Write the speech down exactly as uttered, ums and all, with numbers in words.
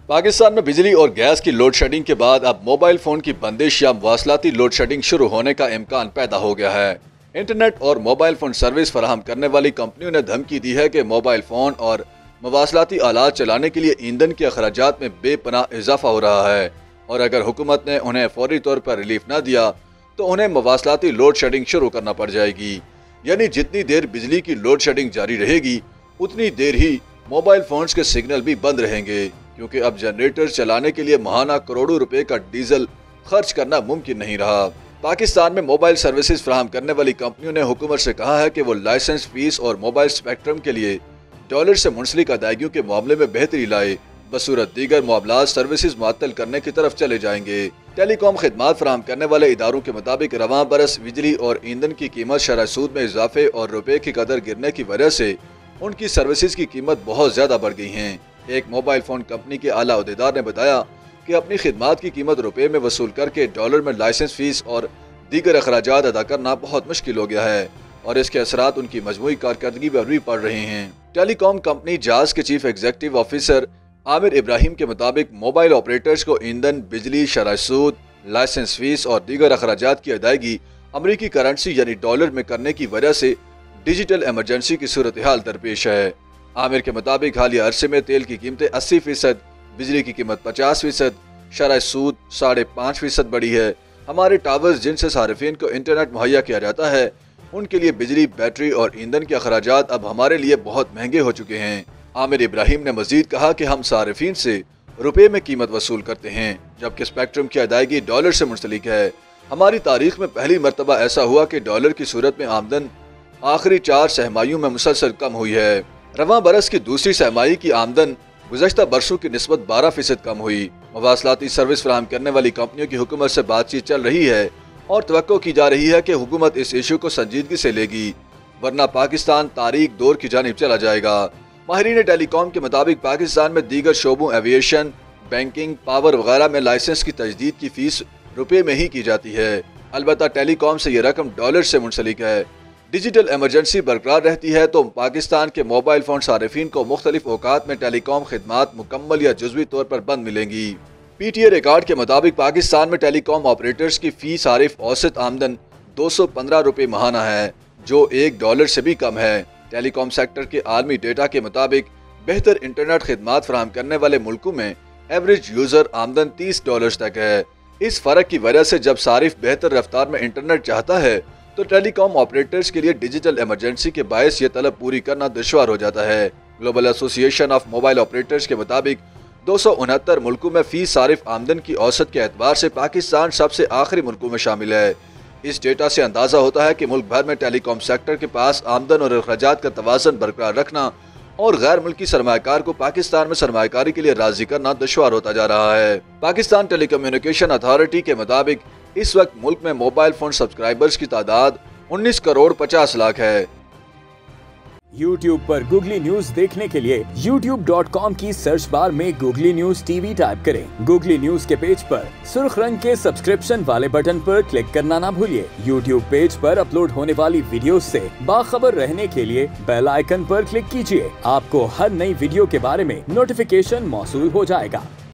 पाकिस्तान में बिजली और गैस की लोड शेडिंग के बाद अब मोबाइल फोन की बंदिश या मवासलाती लोड शेडिंग शुरू होने का इम्कान पैदा हो गया है। इंटरनेट और मोबाइल फोन सर्विस फराहम करने वाली कंपनियों ने धमकी दी है कि मोबाइल फोन और मवासलाती आलात चलाने के लिए ईंधन के अखराजात में बेपनाह इजाफा हो रहा है और अगर हुकूमत ने उन्हें फौरी तौर पर रिलीफ न दिया तो उन्हें मवासलाती लोड शेडिंग शुरू करना पड़ जाएगी। यानी जितनी देर बिजली की लोड शेडिंग जारी रहेगी उतनी देर ही मोबाइल फोन्स के सिग्नल भी बंद रहेंगे, क्योंकि अब जनरेटर चलाने के लिए माहाना करोड़ों रुपए का डीजल खर्च करना मुमकिन नहीं रहा। पाकिस्तान में मोबाइल सर्विसेज फराहम करने वाली कंपनियों ने हुकूमत से कहा है कि वो लाइसेंस फीस और मोबाइल स्पेक्ट्रम के लिए डॉलर से मुंसलिक अदायगियों के मामले में बेहतरी लाए बसूरत दीगर मामलात सर्विसेज मुअत्तल करने की तरफ चले जाएंगे। टेलीकॉम खिदमात फराहम करने वाले इदारों के मुताबिक रवां बरस बिजली और ईंधन की कीमत शरह सूद में इजाफे और रुपए की कदर गिरने की वजह से उनकी सर्विसेज की कीमत बहुत ज्यादा बढ़ गई है। एक मोबाइल फोन कंपनी के आला अहदेदार ने बताया कि अपनी खिदमात की कीमत रुपए में वसूल करके डॉलर में लाइसेंस फीस और दीगर अखराजात अदा करना बहुत मुश्किल हो गया है और इसके असरात उनकी मजमूई कारकर्दगी पर भी पड़ रहे हैं। टेलीकॉम कंपनी जाज के chief executive officer Amir Ibrahim के मुताबिक मोबाइल ऑपरेटर्स को ईंधन, बिजली, शरह सूद, लाइसेंस फीस और दीगर अखराजात की अदायगी अमरीकी करेंसी यानी डॉलर में करने की वजह से डिजिटल इमरजेंसी की सूरत हाल दरपेश है। आमिर के मुताबिक हालिया अरसे में तेल की कीमतें अस्सी फीसद, बिजली की कीमत पचास फीसद, शरह सूद साढ़े पाँच फीसद बढ़ी है। हमारे टावर्स जिनसे सार्फिन को इंटरनेट मुहैया किया जाता है उनके लिए बिजली, बैटरी और ईंधन के अखराजात अब हमारे लिए बहुत महंगे हो चुके हैं। आमिर इब्राहिम ने मजीद कहा कि हम सार्फिन से रुपए में कीमत वसूल करते हैं जबकि स्पेक्ट्रम की अदायगी डॉलर से मुंसलिक है। हमारी तारीख में पहली मरतबा ऐसा हुआ कि डॉलर की सूरत में आमदन आखिरी चार सहमाइयों में मुसलसल कम हुई है। रवां बरस की दूसरी सहमाई की आमदन गुज़श्ता बरसों की निस्बत बारह फीसद कम हुई। मवासलाती सर्विस फराहम करने वाली कंपनियों की हुकूमत से बातचीत चल रही है और तवक्को की जा रही है कि हुकूमत इस इशू को संजीदगी से लेगी, वरना पाकिस्तान तारीख दौर की जानिब चला जाएगा। माहिरीन टेलीकॉम के मुताबिक पाकिस्तान में दीगर शोबों एविएशन, बैंकिंग, पावर वगैरह में लाइसेंस की तजदीद की फीस रुपये में ही की जाती है। अलबत्ता टेलीकॉम से ये रकम डॉलर से मुंसलिक है। डिजिटल इमरजेंसी बरकरार रहती है तो पाकिस्तान के मोबाइल फोन सार्फिन को मुख्तलिफ औकात में टेलीकॉम खिदमात मुकम्मल या जुज़वी तौर पर बंद मिलेंगी। पी टी ए रिकॉर्ड के मुताबिक पाकिस्तान में टेलीकॉम ऑपरेटर्स की फी सारिफ औसत आमदन दो सौ पंद्रह रुपये महाना है, जो एक डॉलर से भी कम है। टेलीकॉम सेक्टर के आलमी डेटा के मुताबिक बेहतर इंटरनेट खिदमात फराहम करने वाले मुल्कों में एवरेज यूजर आमदन तीस डॉलर तक है। इस फर्क की वजह से जब सारिफ बेहतर रफ्तार में इंटरनेट चाहता है तो टेलीकॉम ऑपरेटर्स के लिए डिजिटल इमरजेंसी के बायस ये तलब पूरी करना दुश्वार हो जाता है। Global association of mobile operators के मुताबिक दो सौ उनहत्तर मुल्कों में फी सारिफ आमदन की औसत के एतबार से पाकिस्तान सबसे आखिरी मुल्कों में शामिल है। इस डेटा से अंदाजा होता है कि मुल्क भर में टेलीकॉम सेक्टर के पास आमदन और अखराजात का तवाज़न बरकरार रखना और गैर मुल्की सरमायाकार को पाकिस्तान में सरमायाकारी के लिए राजी करना दुश्वार होता जा रहा है। पाकिस्तान टेलीकम्युनिकेशन अथॉरिटी के मुताबिक इस वक्त मुल्क में मोबाइल फोन सब्सक्राइबर्स की तादाद उन्नीस करोड़ पचास लाख है। यूट्यूब पर गूगली न्यूज देखने के लिए यूट्यूब डॉट कॉम की सर्च बार में गूगली न्यूज टीवी टाइप करें। गूगली न्यूज के पेज पर सुर्ख रंग के सब्सक्रिप्शन वाले बटन पर क्लिक करना ना भूलिए। यूट्यूब पेज पर अपलोड होने वाली वीडियोस से बाखबर रहने के लिए बेल आइकन पर क्लिक कीजिए। आपको हर नई वीडियो के बारे में नोटिफिकेशन मौसूल हो जाएगा।